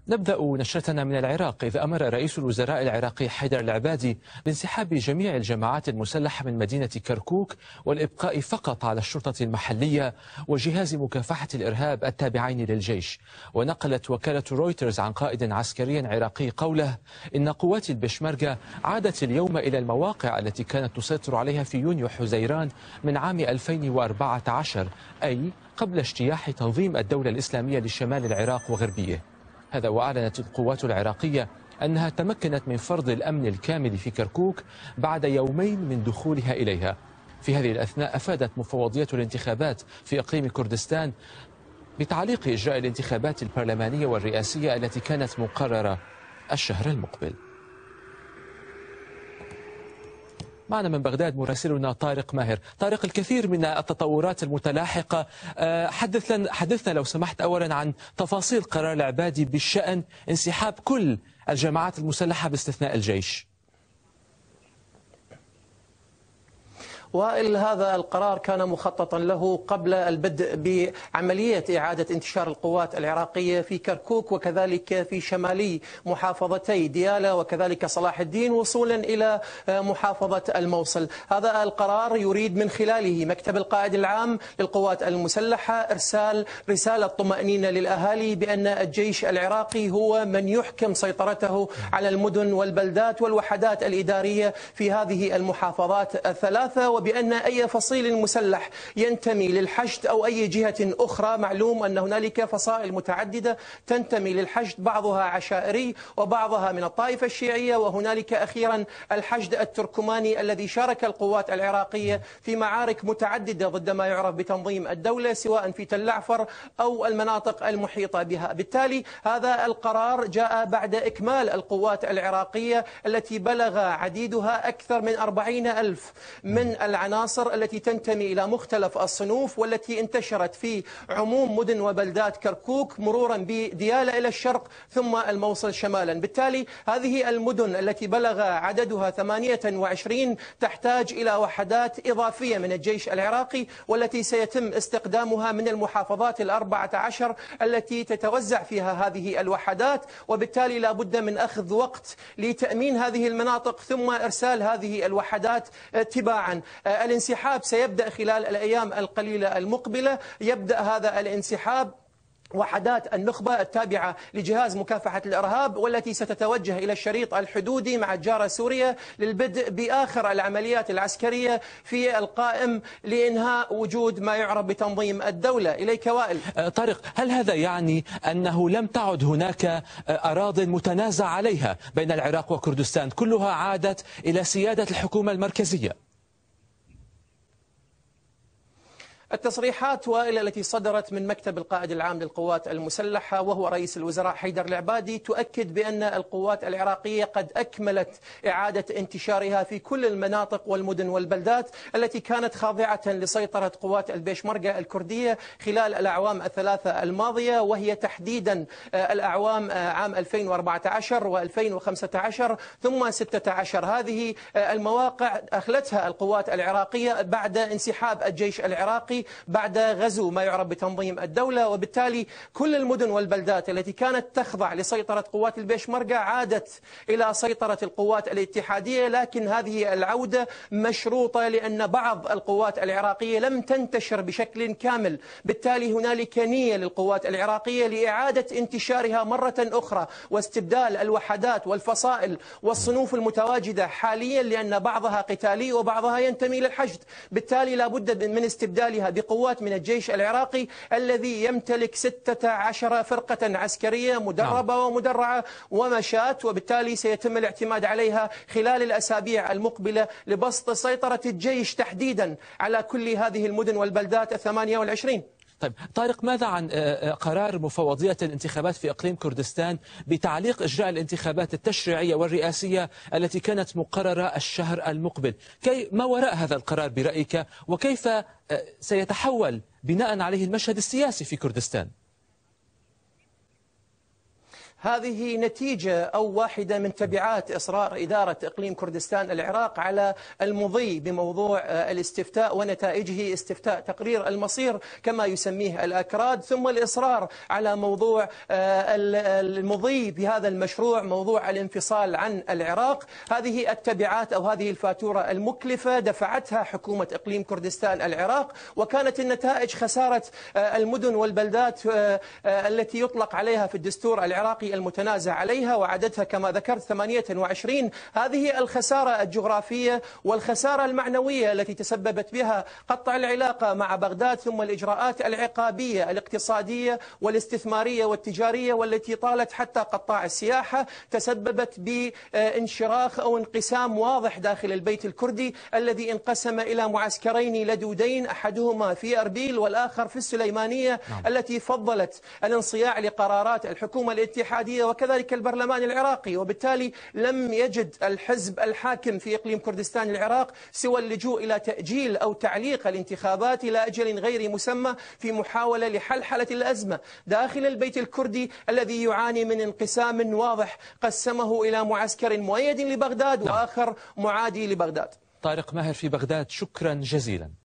نبدأ نشرتنا من العراق، إذ أمر رئيس الوزراء العراقي حيدر العبادي بانسحاب جميع الجماعات المسلحة من مدينة كركوك والإبقاء فقط على الشرطة المحلية وجهاز مكافحة الإرهاب التابعين للجيش. ونقلت وكالة رويترز عن قائد عسكري عراقي قوله إن قوات البشمركة عادت اليوم إلى المواقع التي كانت تسيطر عليها في يونيو حزيران من عام 2014، أي قبل اجتياح تنظيم الدولة الإسلامية لشمال العراق وغربيه. هذا وأعلنت القوات العراقية أنها تمكنت من فرض الأمن الكامل في كركوك بعد يومين من دخولها إليها. في هذه الأثناء أفادت مفوضية الانتخابات في إقليم كردستان بتعليق إجراء الانتخابات البرلمانية والرئاسية التي كانت مقررة الشهر المقبل. معنا من بغداد مراسلنا طارق ماهر. طارق، الكثير من التطورات المتلاحقة، حدثنا لو سمحت أولا عن تفاصيل قرار العبادي بشأن انسحاب كل الجماعات المسلحة باستثناء الجيش. وائل، هذا القرار كان مخططا له قبل البدء بعملية إعادة انتشار القوات العراقية في كركوك وكذلك في شمالي محافظتي ديالى وكذلك صلاح الدين وصولا إلى محافظة الموصل. هذا القرار يريد من خلاله مكتب القائد العام للقوات المسلحة إرسال رسالة طمأنينة للأهالي بأن الجيش العراقي هو من يحكم سيطرته على المدن والبلدات والوحدات الإدارية في هذه المحافظات الثلاثة، وبأن أي فصيل مسلح ينتمي للحشد أو أي جهة أخرى، معلوم أن هنالك فصائل متعددة تنتمي للحشد، بعضها عشائري وبعضها من الطائفة الشيعية، وهنالك أخيرا الحشد التركماني الذي شارك القوات العراقية في معارك متعددة ضد ما يعرف بتنظيم الدولة سواء في تل عفر أو المناطق المحيطة بها. بالتالي هذا القرار جاء بعد إكمال القوات العراقية التي بلغ عديدها أكثر من 40,000 من العناصر التي تنتمي إلى مختلف الصنوف والتي انتشرت في عموم مدن وبلدات كركوك مرورا بديالى إلى الشرق ثم الموصل شمالا. بالتالي هذه المدن التي بلغ عددها 28 تحتاج إلى وحدات إضافية من الجيش العراقي والتي سيتم استقدامها من المحافظات 14 التي تتوزع فيها هذه الوحدات، وبالتالي لا بد من أخذ وقت لتأمين هذه المناطق ثم إرسال هذه الوحدات تباعا. الانسحاب سيبدأ خلال الأيام القليلة المقبلة. يبدأ هذا الانسحاب وحدات النخبة التابعة لجهاز مكافحة الإرهاب والتي ستتوجه إلى الشريط الحدودي مع الجارة سوريا للبدء بآخر العمليات العسكرية في القائم لإنهاء وجود ما يعرف بتنظيم الدولة. إليك وائل. طارق، هل هذا يعني أنه لم تعد هناك أراضٍ متنازع عليها بين العراق وكردستان، كلها عادت إلى سيادة الحكومة المركزية؟ التصريحات وائل التي صدرت من مكتب القائد العام للقوات المسلحة وهو رئيس الوزراء حيدر العبادي تؤكد بأن القوات العراقية قد أكملت إعادة انتشارها في كل المناطق والمدن والبلدات التي كانت خاضعة لسيطرة قوات البيشمركة الكردية خلال الأعوام الثلاثة الماضية، وهي تحديدا الأعوام عام 2014 و2015 ثم 16. هذه المواقع أخلتها القوات العراقية بعد انسحاب الجيش العراقي بعد غزو ما يعرف بتنظيم الدولة، وبالتالي كل المدن والبلدات التي كانت تخضع لسيطرة قوات البيشمركة عادت إلى سيطرة القوات الاتحادية، لكن هذه العودة مشروطة لأن بعض القوات العراقية لم تنتشر بشكل كامل. بالتالي هنالك نية للقوات العراقية لإعادة انتشارها مرة أخرى واستبدال الوحدات والفصائل والصنوف المتواجدة حاليا، لأن بعضها قتالي وبعضها ينتمي للحشد. بالتالي لا بد من استبدالها بقوات من الجيش العراقي الذي يمتلك 16 فرقة عسكرية مدربة ومدرعة ومشاة، وبالتالي سيتم الاعتماد عليها خلال الأسابيع المقبلة لبسط سيطرة الجيش تحديدا على كل هذه المدن والبلدات 28. طيب طارق، ماذا عن قرار مفوضية الانتخابات في إقليم كردستان بتعليق إجراء الانتخابات التشريعية والرئاسية التي كانت مقررة الشهر المقبل؟ ما وراء هذا القرار برأيك، وكيف سيتحول بناء عليه المشهد السياسي في كردستان؟ هذه نتيجة أو واحدة من تبعات إصرار إدارة إقليم كردستان العراق على المضي بموضوع الاستفتاء ونتائجه، استفتاء تقرير المصير كما يسميه الأكراد، ثم الإصرار على موضوع المضي بهذا المشروع، موضوع الانفصال عن العراق. هذه التبعات أو هذه الفاتورة المكلفة دفعتها حكومة إقليم كردستان العراق، وكانت النتائج خسارة المدن والبلدات التي يطلق عليها في الدستور العراقي المتنازع عليها، وعددها كما ذكرت 28. هذه الخسارة الجغرافية والخسارة المعنوية التي تسببت بها قطع العلاقة مع بغداد، ثم الإجراءات العقابية الاقتصادية والاستثمارية والتجارية والتي طالت حتى قطاع السياحة، تسببت بانشراخ أو انقسام واضح داخل البيت الكردي الذي انقسم إلى معسكرين لدودين، أحدهما في أربيل والآخر في السليمانية التي فضلت الانصياع لقرارات الحكومة الاتحادية وكذلك البرلمان العراقي. وبالتالي لم يجد الحزب الحاكم في إقليم كردستان العراق سوى اللجوء إلى تأجيل أو تعليق الانتخابات إلى أجل غير مسمى في محاولة لحلحلة الأزمة داخل البيت الكردي الذي يعاني من انقسام واضح قسمه إلى معسكر مؤيد لبغداد وآخر معادي لبغداد. طارق ماهر في بغداد، شكرا جزيلا.